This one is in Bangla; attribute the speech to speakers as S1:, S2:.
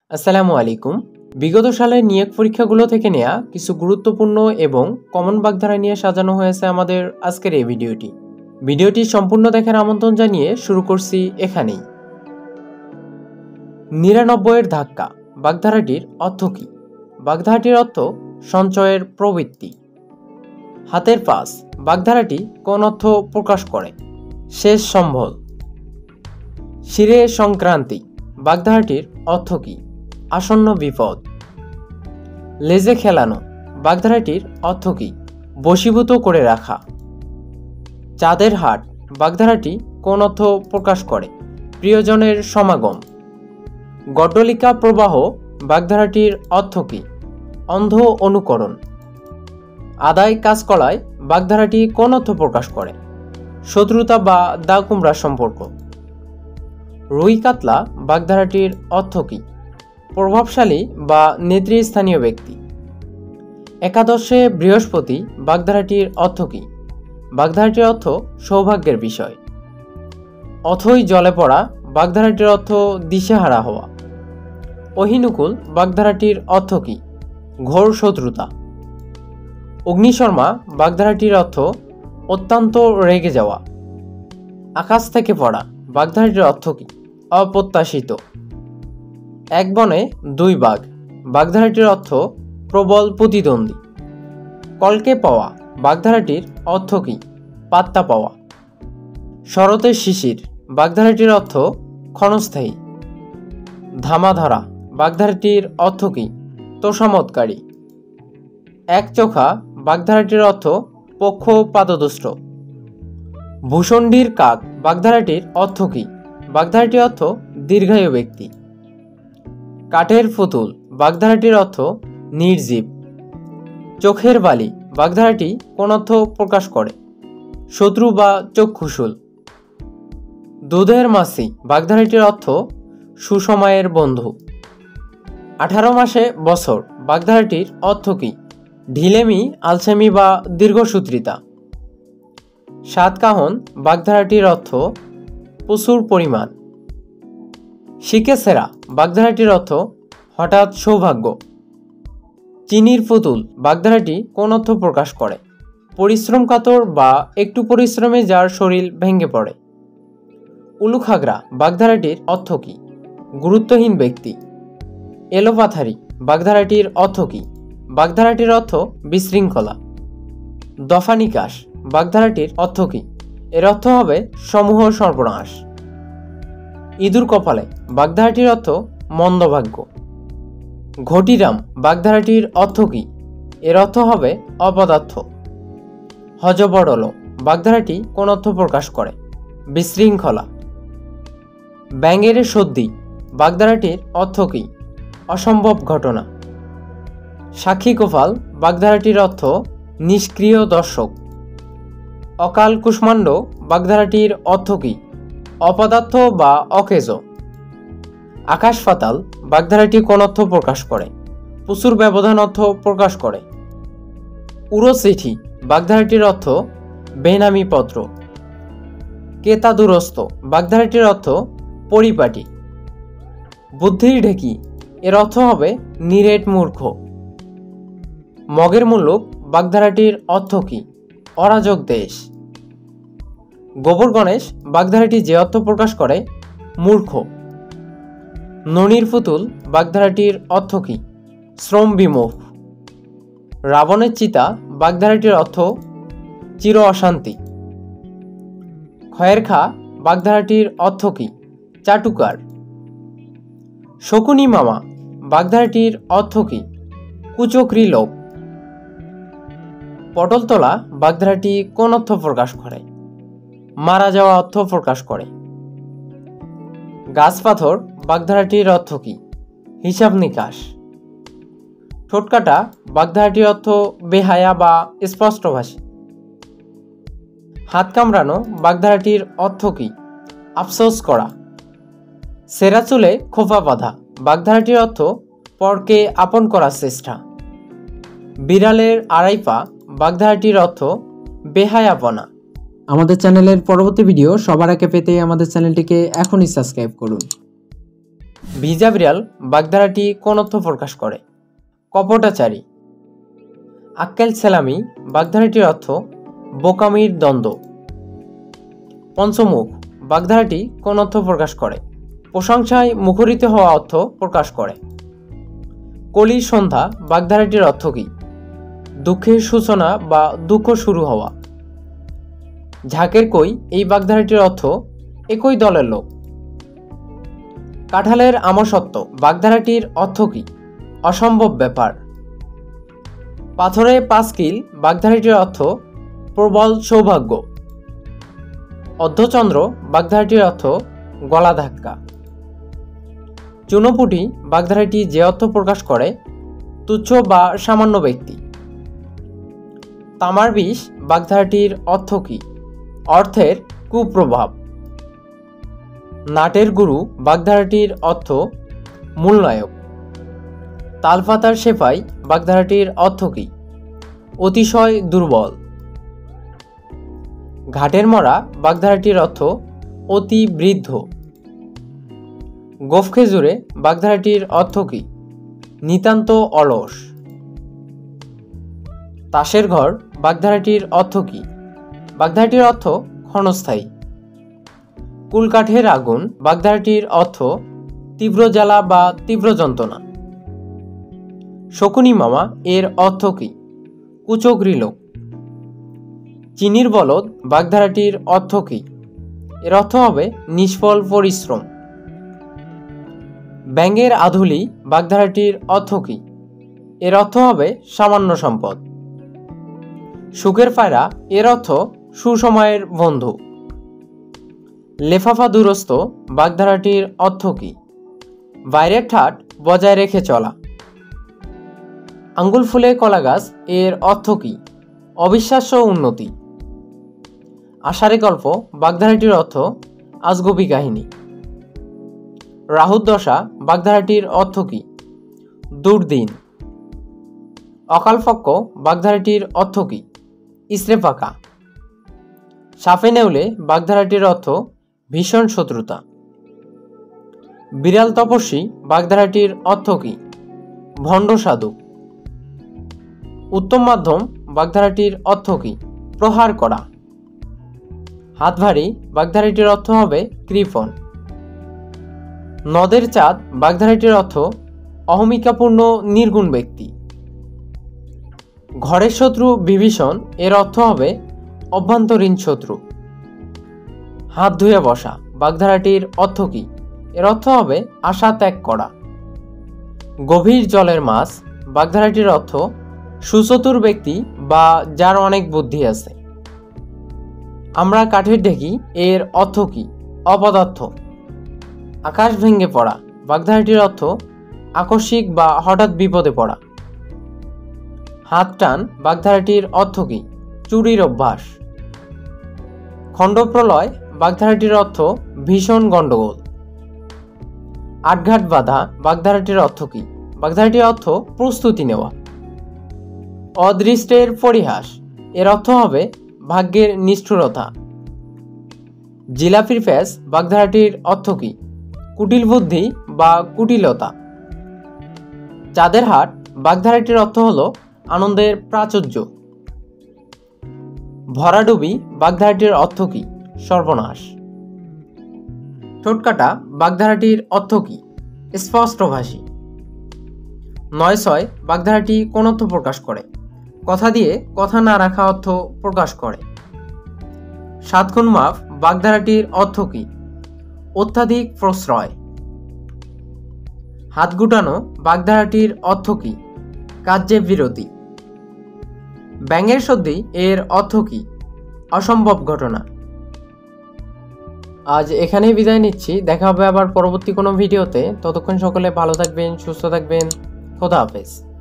S1: আসসালামু আলাইকুম। বিগত সালের নিয়োগ পরীক্ষাগুলো থেকে নেয়া কিছু গুরুত্বপূর্ণ এবং কমন বাগধারা নিয়ে সাজানো হয়েছে আমাদের আজকের এই ভিডিওটি। ভিডিওটি সম্পূর্ণ দেখার আমন্ত্রণ জানিয়ে শুরু করছি এখানেই। ৯৯-এর ধাক্কা বাগধারাটির অর্থ কী? বাগধারাটির অর্থ সঞ্চয়ের প্রবৃত্তি। হাতের পাস বাগধারাটি কোন অর্থ প্রকাশ করে? শেষ সম্বল। শিরে সংক্রান্তি বাগধারাটির অর্থ কী? আসন্ন বিপদ। লেজে খেলানো বাগধারাটির অর্থ কী? বশীভূত করে রাখা। চাঁদের হাট বাগধারাটি কোন অর্থ প্রকাশ করে? প্রিয়জনের সমাগম। গড্ডলিকা প্রবাহ বাগধারাটির অর্থ কী? অন্ধ অনুকরণ। আদায় কাজকলায় বাগধারাটি কোন অর্থ প্রকাশ করে? শত্রুতা বা দা কুমড়া সম্পর্ক। রুই কাতলা বাগধারাটির অর্থ কী? প্রভাবশালী বা নেতৃস্থানীয় ব্যক্তি। একাদশে বৃহস্পতি বাগধারাটির অর্থ কী? বাগধারাটির অর্থ সৌভাগ্যের বিষয়। অথই জলে পড়া বাগধারাটির অর্থ দিশেহারা হওয়া। অহিনুকুল বাগধারাটির অর্থ কী? ঘোর শত্রুতা। অগ্নিশর্মা বাগধারাটির অর্থ অত্যন্ত রেগে যাওয়া। আকাশ থেকে পড়া বাগধারাটির অর্থ কী? অপ্রত্যাশিত। এক বনে দুই বাঘ বাগধারাটির অর্থ প্রবল প্রতিদ্বন্দ্বী। কলকে পাওয়া বাগধারাটির অর্থ কী? পাত্তা পাওয়া। শরতের শিশির বাগধারাটির অর্থ ক্ষণস্থায়ী। ধামাধরা বাগধারাটির অর্থ কী? তোষামতকারী। এক চোখা বাগধারাটির অর্থ পক্ষপাতদুষ্ট। ভূষণ্ডীর কাক বাগধারাটির অর্থ কী? বাগধারাটির অর্থ দীর্ঘায়ু ব্যক্তি। কাঠের পুতুল বাগধারাটির অর্থ নির্জীব। চোখের বালি বাগধারাটি কোন অর্থ প্রকাশ করে? শত্রু বা চক্ষুশূল। দুধের মাছি বাগধারাটির অর্থ সুসময়ের বন্ধু। 18 মাসে বছর বাগধারাটির অর্থ কী? ঢিলেমি, আলসেমি বা দীর্ঘসূত্রিতা। সাতকাহন বাগধারাটির অর্থ প্রচুর পরিমাণ। শিকেছেরা বাগধারাটির অর্থ হঠাৎ সৌভাগ্য। চিনির পুতুল বাগধারাটি কোন অর্থ প্রকাশ করে? পরিশ্রম কাতর বা একটু পরিশ্রমে যার শরীর ভেঙে পড়ে। উলুখাগড়া বাগধারাটির অর্থ কী? গুরুত্বহীন ব্যক্তি। এলোপাথারি বাগধারাটির অর্থ কী? বাগধারাটির অর্থ বিশৃঙ্খলা। দফা নিকাশ বাগধারাটির অর্থ কী? এর অর্থ হবে সমূহ সর্বনাশ। ইঁদুর কপালে বাগধারাটির অর্থ মন্দভাগ্য। ঘটিরাম বাগধারাটির অর্থ কী? এর অর্থ হবে অপদার্থ। হযবরল বাগধারাটি কোন অর্থ প্রকাশ করে? বিশৃঙ্খলা। ব্যাঙের সর্দি বাগধারাটির অর্থ কী? অসম্ভব ঘটনা। সাক্ষী গোপাল বাগধারাটির অর্থ নিষ্ক্রিয় দর্শক। অকাল কুষ্মাণ্ড বাগধারাটির অর্থ কী? অপদার্থ বা অকেজ। আকাশ পাতাল বাগধারাটি কোন অর্থ প্রকাশ করে? প্রচুর ব্যবধান অর্থ প্রকাশ করে। উড়োচিঠি বাগধারাটির অর্থ বেনামি পত্র। কেতাদুরস্ত বাগধারাটির অর্থ পরিপাটি। বুদ্ধির ঢেকি এর অর্থ হবে নিরেট মূর্খ। মগের মুল্লুক বাগধারাটির অর্থ কী? অরাজক দেশ। গোবর গণেশ বাগধারাটি যে অর্থ প্রকাশ করে? মূর্খ। ননির পুতুল বাগধারাটির অর্থ কী? শ্রম বিমুখ। রাবণের চিতা বাগধারাটির অর্থ চির অশান্তি। খয়ের খা বাগধারাটির অর্থ কী? চাটুকার। শকুনি মামা বাগধারাটির অর্থ কী? কুচক্রী লোক। পটলতলা বাগধারাটি কোন অর্থ প্রকাশ করে? মারা যাওয়া অর্থ প্রকাশ করে। গাছ পাথর বাগধারাটির অর্থ কী? হিসাব নিকাশ। ঠোঁটকাটা বাগধারাটির অর্থ বেহায়া বা স্পষ্টভাষী। হাত কামড়ানো বাগধারাটির অর্থ কী? আফসোস করা। সেরা চুলে খোপা বাঁধা বাগধারাটির অর্থ পরকে আপন করার চেষ্টা। বিড়ালের আড়াই পা বাগধারাটির অর্থ বেহায়াপনা। আমাদের চ্যানেলের পরবর্তী ভিডিও সবার আগে পেতে আমাদের চ্যানেলটিকে এখনই সাবস্ক্রাইব করুন। ভিজা বিড়াল বাগধারাটি কোন অর্থ প্রকাশ করে? কপটাচারী। আক্কেল সেলামি বাগধারাটির অর্থ বোকামির দ্বন্দ্ব। পঞ্চমুখ বাগধারাটি কোন অর্থ প্রকাশ করে? প্রশংসায় মুখরিত হওয়া অর্থ প্রকাশ করে। কলির সন্ধ্যা বাগধারাটির অর্থ কী? দুঃখের সূচনা বা দুঃখ শুরু হওয়া। ঝাঁকের কই এই বাগধারাটির অর্থ একই দলের লোক। কাঁঠালের আমসত্ব বাগধারাটির অর্থ কী? অসম্ভব ব্যাপার। পাথরে পাঁচকিল বাগধারাটির অর্থ প্রবল সৌভাগ্য। অর্ধচন্দ্র বাগধারাটির অর্থ গলা ধাক্কা। চুনোপুটি বাগধারাটি যে অর্থ প্রকাশ করে তুচ্ছ বা সামান্য ব্যক্তি। তামার বিষ বাগধারাটির অর্থ কী? অর্থের কুপ্রভাব। নাটের গুরু বাগধারাটির অর্থ মূলনায়ক। তালপাতার সেপাই বাগধারাটির অর্থ কী? অতিশয় দুর্বল। ঘাটের মরা বাগধারাটির অর্থ অতি বৃদ্ধ। গোফ খেজুরে বাগধারাটির অর্থ কী? নিতান্ত অলস। তাসের ঘর বাগধারাটির অর্থ কী? বাগধারাটির অর্থ ক্ষণস্থায়ী। কুলকাঠের আগুন বাগধারাটির অর্থ তীব্র জ্বালা বা তীব্র যন্ত্রণা। শকুনি মামা এর অর্থ কী? কুচক্রী লোক। চিনির বলদ বাগধারাটির অর্থ কী? এর অর্থ হবে নিষ্ফল পরিশ্রম। ব্যাঙের আধুলি বাগধারাটির অর্থ কী? এর অর্থ হবে সামান্য সম্পদ। সুখের পায়রা এর অর্থ সুসময়ের বন্ধু। লেফাফা দুরস্ত বাগধারাটির অর্থ কী? বাইরের ঠাট বজায় রেখে চলা। আঙ্গুল ফুলে কলা গাছ এর অর্থ কী? অবিশ্বাস্য উন্নতি। আষাঢ়ে গল্প বাগধারাটির অর্থ আজগুবি কাহিনী। রাহুর দশা বাগধারাটির অর্থ কী? দুর্দিন। অকালপক্ষ বাগধারাটির অর্থ কী? ইসরে পাকা। সাপে নেউলে বাগধারাটির অর্থ ভীষণ শত্রুতা। বিড়াল তপস্বী বাগধারাটির অর্থ কী? ভণ্ড সাধু। উত্তম মাধ্যম বাগধারাটির অর্থ কী? প্রহার করা। হাত ভারী বাগধারাটির অর্থ হবে কৃপণ। নদের চাঁদ বাগধারাটির অর্থ অহমিকাপূর্ণ নির্গুণ ব্যক্তি। ঘরের শত্রু বিভীষণ এর অর্থ হবে অভ্যন্তরীণ শত্রু। হাত ধুয়ে বসা বাগধারাটির অর্থ কী? এর অর্থ হবে আশা ত্যাগ করা। গভীর জলের মাছ বাগধারাটির অর্থ সুচতুর ব্যক্তি বা যার অনেক বুদ্ধি আছে। আমরা কাঠের ঢেকি এর অর্থ কী? অপদার্থ। আকাশ ভেঙে পড়া বাগধারাটির অর্থ আকস্মিক বা হঠাৎ বিপদে পড়া। হাত টান বাগধারাটির অর্থ কী? চুরির অভ্যাস। খণ্ডপ্রলয় বাগধারাটির অর্থ ভীষণ গণ্ডগোল। আটঘাট বাঁধা বাগধারাটির অর্থ কী? বাগধারাটির অর্থ প্রস্তুতি নেওয়া। অদৃষ্টের পরিহাস এর অর্থ হবে ভাগ্যের নিষ্ঠুরতা। জিলাপির প্যাঁচ বাগধারাটির অর্থ কী? কুটিল বুদ্ধি বা কুটিলতা। চাঁদের হাট বাগধারাটির অর্থ হল আনন্দের প্রাচুর্য। ভরাডুবি বাগধারাটির অর্থ কী? সর্বনাশ। ঠোঁটকাটা বাগধারাটির অর্থ কী? স্পষ্টভাষী। ৯-৬ বাগধারাটি কোন অর্থ প্রকাশ করে? কথা দিয়ে কথা না রাখা অর্থ প্রকাশ করে। ৭ গুণ মাপ বাগধারাটির অর্থ কী? অত্যাধিক প্রশ্রয়। হাত গুটানো বাগধারাটির অর্থ কী? কার্যে বিরতি। ব্যাঙের সর্দি এর অর্থ কী? অসম্ভব ঘটনা। আজ এখানেই বিদায় নিচ্ছি। দেখা হবে আবার পরবর্তী কোনো ভিডিওতে। ততক্ষণ সকলে ভালো থাকবেন, সুস্থ থাকবেন। খোদা হাফেজ।